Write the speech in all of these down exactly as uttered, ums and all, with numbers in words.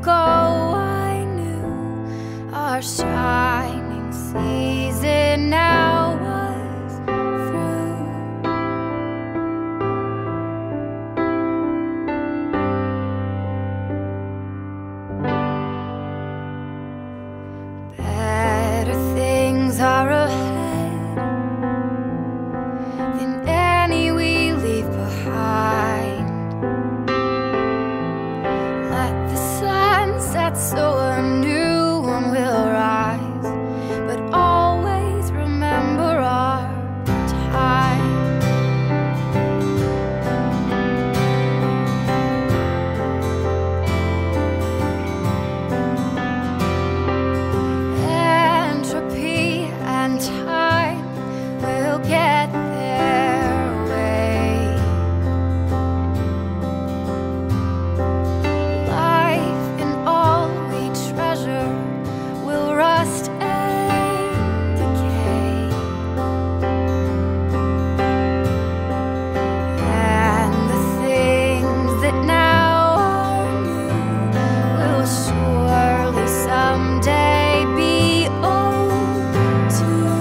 ago I knew our shining season now was through. Better things are ahead than any we leave behind. Let the sun set so a new one will rise, but always remember our time. Entropy and time will get their way. Life and all we treasure will rust and decay. And the things that now are new will surely someday be old too.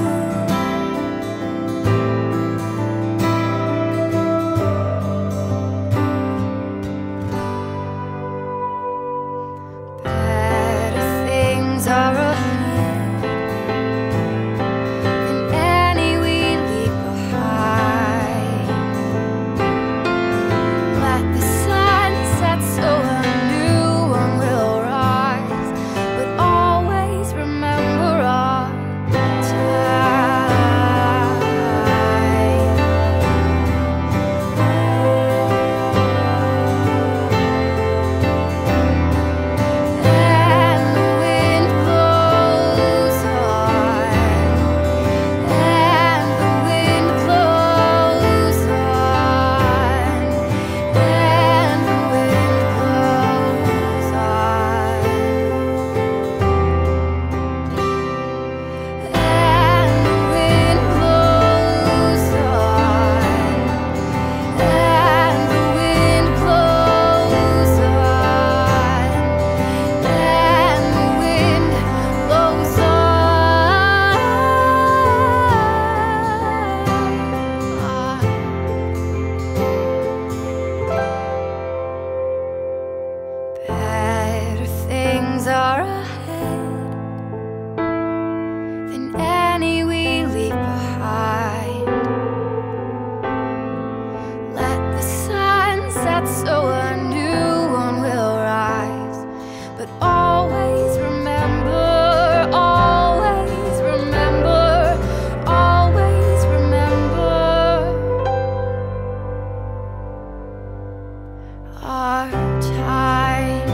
Better things are ahead than any we leave behind. Let the sun set so a new one will rise, but always remember our time. And the wind blows on, and the wind blows on, and the wind blows on, and the wind blows on, and the wind blows on, and the wind blows on. Better things are ahead than any we leave behind. Let the sun set so a new one will rise, but always remember, always remember, always remember our time.